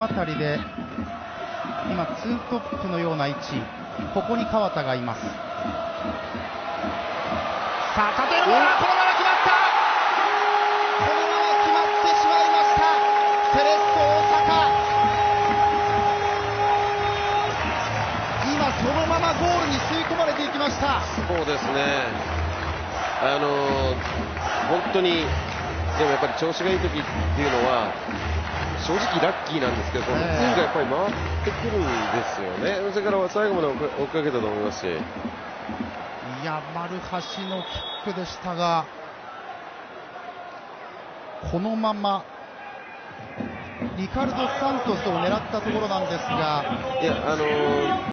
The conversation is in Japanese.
あたりで今ツートップのような位置、ここに川田がいます。さあ縦のボールはこのまま決まった。このまま決まってしまいました。セレッソ大阪、今そのままゴールに吸い込まれていきました。 そうですね、本当にでもやっぱり調子がいい時っていうのは正直ラッキーなんですけど、運がやっぱり回ってくるんですよね。それから最後まで追っかけたと思いますし、 いや丸橋のキックでしたが、このままリカルド・サントスを狙ったところなんですが、 いや